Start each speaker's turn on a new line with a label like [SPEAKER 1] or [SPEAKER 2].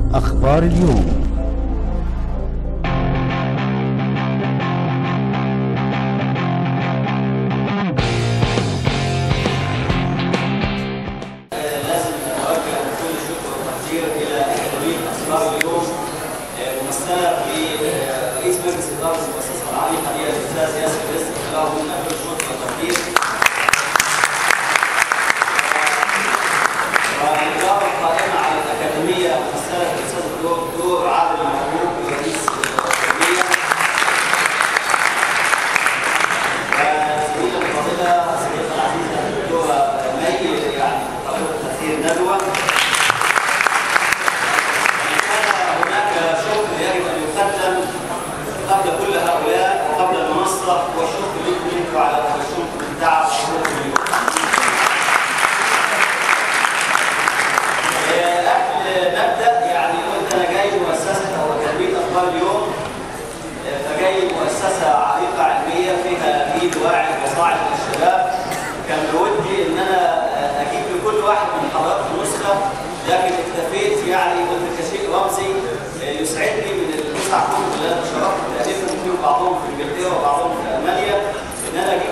[SPEAKER 1] أخبار اليوم.
[SPEAKER 2] لازم نوجه كل الشكر والتقدير إلى أكاديمية أخبار اليوم ممثلة برئيس مجلس إدارة المؤسسة العريقة هي الأستاذ ياسر رزق، له منا كل الشكر والتقدير. والإدارة القائمة على الأكاديمية ممثلة بالأستاذ الدكتور عادل المبروك رئيس الأكاديمية. وزميلة الفاضلة الصديقة العزيزة الدكتورة مي يعني طالبة تأثير ندوة. قبل كل هؤلاء وقبل المنصة والشكر لكم على وجودكم التعب وحضوركم اليوم. قبل ما ابدا يعني قلت انا جاي مؤسسه او اكاديميه اخبار اليوم، فجاي مؤسسه عريقه علميه فيها ايد واعي وصاعد للشباب. كان بودي ان انا اجيب لكل واحد من حضراتكم نسخه، لكن اكتفيت يعني قلت كشيء رمزي يسعدني من التسع كتب اللي انا شرحت تاليفهم، فيهم بعضهم في انجلترا وبعضهم في المانيا، ان انا اجيب